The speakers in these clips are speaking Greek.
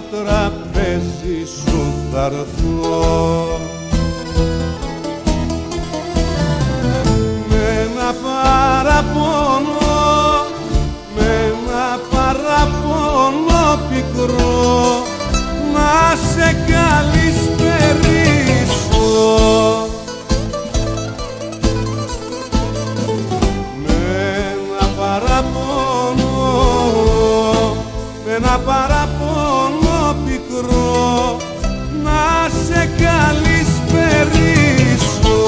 τραπέζι σου θα έρθω με ένα παραπονό, με ένα παραπονό πικρό να σε καλησπερίσω. Με ένα παραπονό, με ένα παραπονό πικρό να σε καλησπερίσω.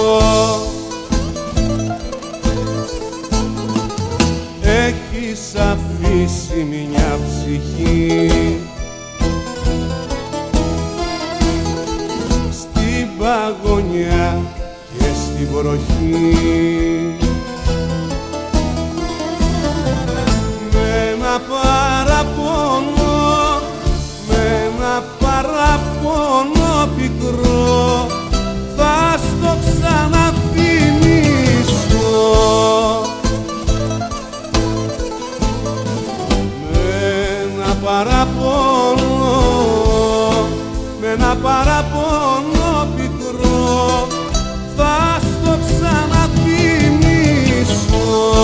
Έχεις αφήσει μια ψυχή στην παγωνιά και στην βροχή, με ένα παραπονό, με ένα παραπονό πικρό θα στο ξαναθυμίσω. Παραπονό, με ένα παραπονό πικρό θα στο ξαναθυμίσω.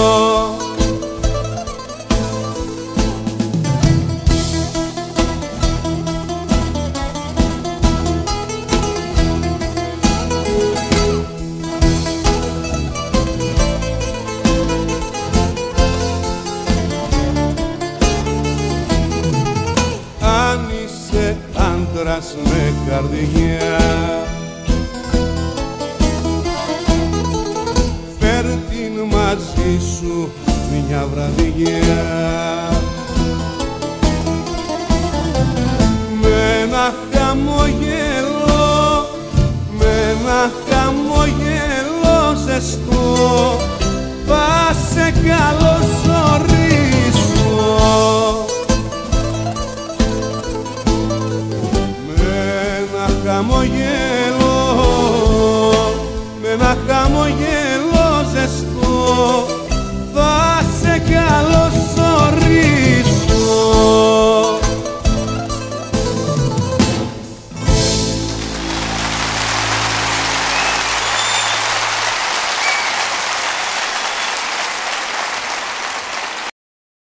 Άντρας με καρδιά, φέρ την μαζί σου μια βραδιά, με ένα χαμογελό, με ένα χαμογελό ζεστό θα σε καλωσορίσω. Χαμογελώ, με ένα χαμογελό